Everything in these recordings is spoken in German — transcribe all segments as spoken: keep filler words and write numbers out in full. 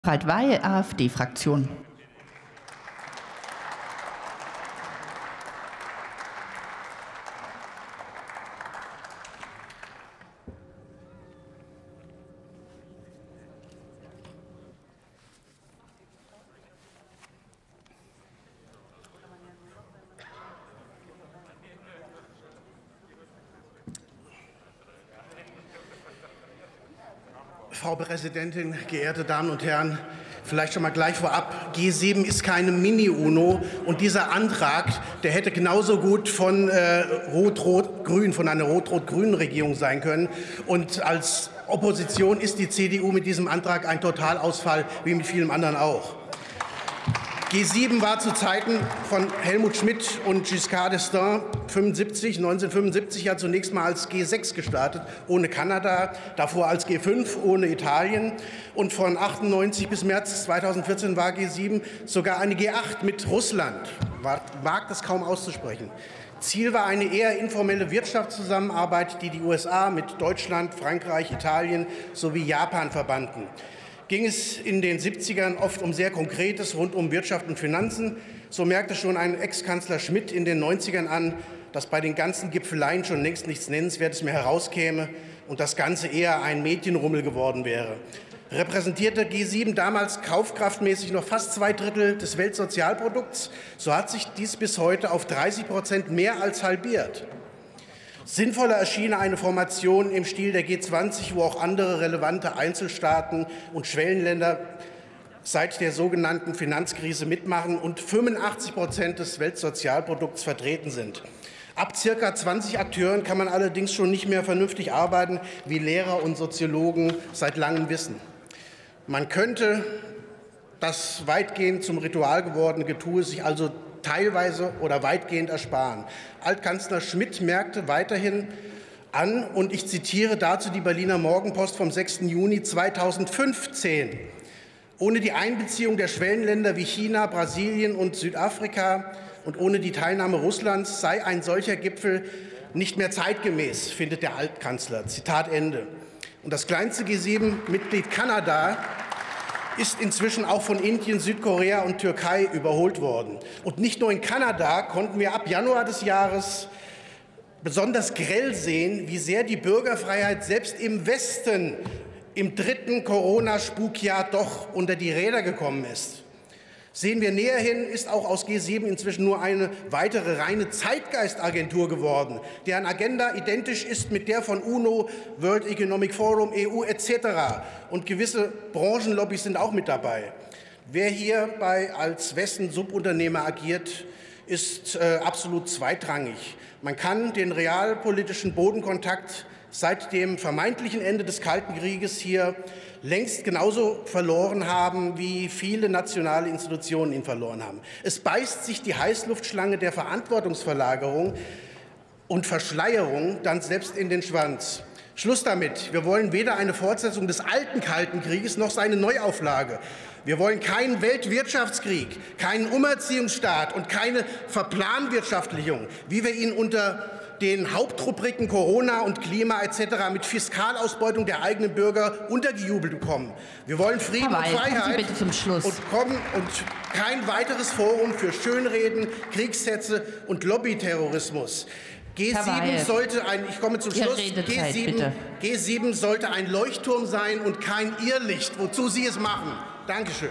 Weil AfD-Fraktion. Frau Präsidentin, geehrte Damen und Herren! Vielleicht schon mal gleich vorab, G sieben ist keine Mini-UNO, und dieser Antrag, der hätte genauso gut von äh, Rot-Rot-Grün, von einer Rot-Rot-Grünen Regierung sein können. Und als Opposition ist die C D U mit diesem Antrag ein Totalausfall, wie mit vielen anderen auch. G sieben war zu Zeiten von Helmut Schmidt und Giscard d'Estaing neunzehnhundertfünfundsiebzig ja zunächst mal als G sechs gestartet, ohne Kanada, davor als G fünf, ohne Italien. Und von achtundneunzig bis März zweitausendvierzehn war G sieben sogar eine G acht mit Russland. Wagt es kaum auszusprechen. Ziel war eine eher informelle Wirtschaftszusammenarbeit, die die U S A mit Deutschland, Frankreich, Italien sowie Japan verbanden. Ging es in den siebzigern oft um sehr Konkretes rund um Wirtschaft und Finanzen. So merkte schon ein Ex-Kanzler Schmidt in den neunzigern an, dass bei den ganzen Gipfeleien schon längst nichts Nennenswertes mehr herauskäme und das Ganze eher ein Mädchenrummel geworden wäre. Repräsentierte G sieben damals kaufkraftmäßig noch fast zwei Drittel des Weltsozialprodukts, so hat sich dies bis heute auf dreißig Prozent mehr als halbiert. Sinnvoller erschien eine Formation im Stil der G zwanzig, wo auch andere relevante Einzelstaaten und Schwellenländer seit der sogenannten Finanzkrise mitmachen und fünfundachtzig Prozent des Weltsozialprodukts vertreten sind. Ab circa zwanzig Akteuren kann man allerdings schon nicht mehr vernünftig arbeiten, wie Lehrer und Soziologen seit langem wissen. Man könnte das weitgehend zum Ritual gewordene Getue sich also teilweise oder weitgehend ersparen. Altkanzler Schmidt merkte weiterhin an, und ich zitiere dazu die Berliner Morgenpost vom sechsten Juni zweitausendfünfzehn. Ohne die Einbeziehung der Schwellenländer wie China, Brasilien und Südafrika und ohne die Teilnahme Russlands sei ein solcher Gipfel nicht mehr zeitgemäß, findet der Altkanzler. Zitat Ende. Und das kleinste G sieben-Mitglied Kanada ist inzwischen auch von Indien, Südkorea und Türkei überholt worden. Und nicht nur in Kanada konnten wir ab Januar des Jahres besonders grell sehen, wie sehr die Bürgerfreiheit selbst im Westen im dritten Corona-Spukjahr doch unter die Räder gekommen ist. Sehen wir näher hin, ist auch aus G sieben inzwischen nur eine weitere reine Zeitgeistagentur geworden, deren Agenda identisch ist mit der von UNO, World Economic Forum, E U et cetera. Und gewisse Branchenlobbys sind auch mit dabei. Wer hierbei als Westen-Subunternehmer agiert, ist äh, absolut zweitrangig. Man kann den realpolitischen Bodenkontakt seit dem vermeintlichen Ende des Kalten Krieges hier längst genauso verloren haben, wie viele nationale Institutionen ihn verloren haben. Es beißt sich die Heißluftschlange der Verantwortungsverlagerung und Verschleierung dann selbst in den Schwanz. Schluss damit. Wir wollen weder eine Fortsetzung des alten Kalten Krieges noch seine Neuauflage. Wir wollen keinen Weltwirtschaftskrieg, keinen Umerziehungsstaat und keine Verplanwirtschaftlichung, wie wir ihn unter den Hauptrubriken Corona und Klima et cetera mit Fiskalausbeutung der eigenen Bürger untergejubelt bekommen. Wir wollen Frieden und Freiheit bitte zum Schluss. und kommen und kein weiteres Forum für Schönreden, Kriegshetze und Lobbyterrorismus. G sieben sollte ein, ich komme zum Schluss, G sieben, G sieben sollte ein Leuchtturm sein und kein Irrlicht, wozu Sie es machen. Dankeschön.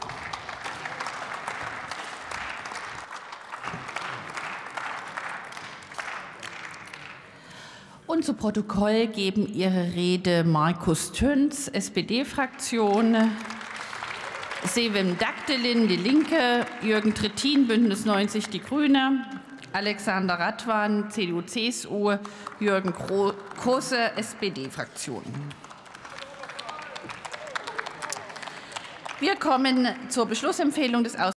Und zu Protokoll geben Ihre Rede Markus Töns, S P D-Fraktion, Sevim Dagdelin, Die Linke, Jürgen Trittin, Bündnis neunzig, Die Grüne, Alexander Radwan, C D U C S U, Jürgen Kose, S P D-Fraktion. Wir kommen zur Beschlussempfehlung des Ausschusses.